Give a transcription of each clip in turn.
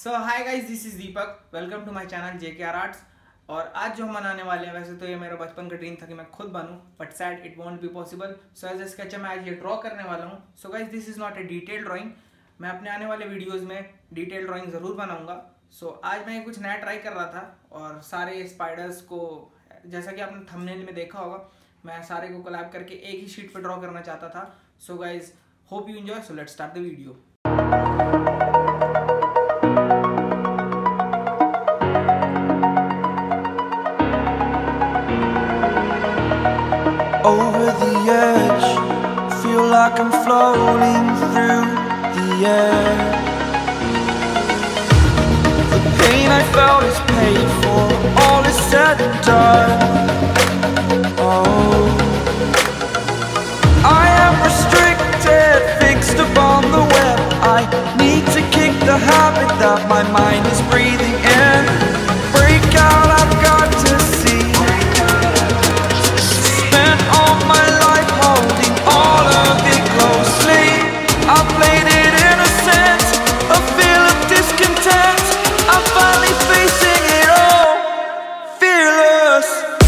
So hi guys, this is Deepak. Welcome to my channel JKR arts. और आज जो हम मनाने वाले हैं, वैसे तो ये मेरा बचपन का ड्रीम था कि मैं खुद बनूं, but sad it won't be possible. So as a sketch मैं आज ये ड्रॉ करने वाला हूं। So guys, this is not a detail drawing. मैं अपने आने वाले वीडियोस में डिटेल ड्राइंग ज़रूर बनाऊंगा। सो आज मैं कुछ नया ट्राई कर रहा था और सारे स्पाइडर्स को, जैसा कि आपने थंबनेल में देखा होगा, मैं सारे को कोलैब करके एक ही शीट पर ड्रॉ करना चाहता था। So guys, hope you enjoy. So let's start the video. Over the edge, feel like I'm floating through the air. The pain I felt is paid for, all is said and done. Oh, I am restricted, fixed upon the web. I need to kick the habit that my mind is breathing in. Break out, I've got to see. My life holding all of it closely. I played it innocent, a feel of discontent. I'm finally facing it all, fearless.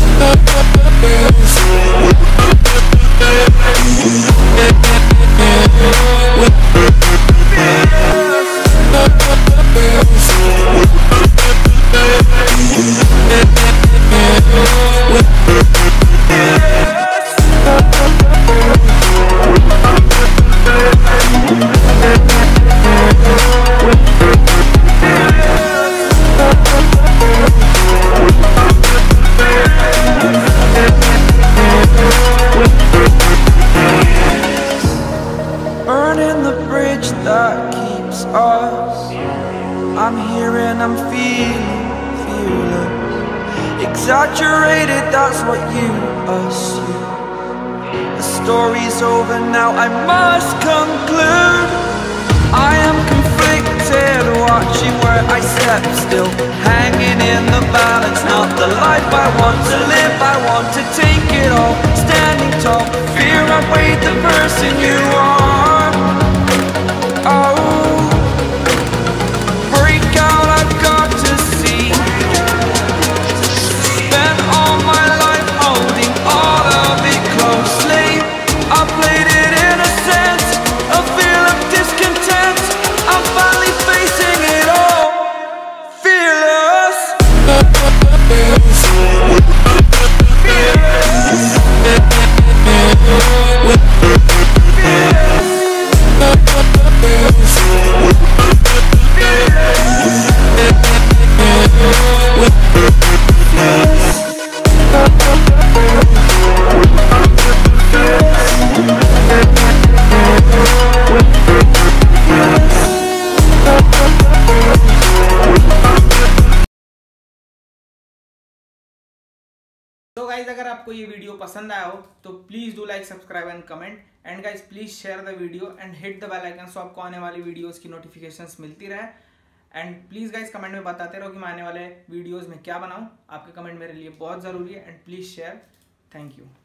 Burning the bridge that keeps us. I'm here and I'm feeling fearless. Exaggerated, that's what you assume. The story's over now, I must conclude. I am conflicted, watching where I step still, hanging in the balance. Not the life I want to live, I want to take it all. Standing tall, fear outweighed the person you are. Oh, break out, I've got to see. Spent all my life holding all of it closely. I played it innocent, a feel of discontent. I'm finally facing it all, fearless. तो guys, अगर आपको ये video पसंद आया हो तो please do like, subscribe and comment. And guys, please share the video and hit the bell icon, so आपको आने वाली वीडियोस की नोटिफिकेशंस मिलती रहे। एंड प्लीज गाइज, कमेंट में बताते रहो कि मैं आने वाले वीडियोस में क्या बनाऊं। आपके कमेंट मेरे लिए बहुत जरूरी है। And please share. Thank you.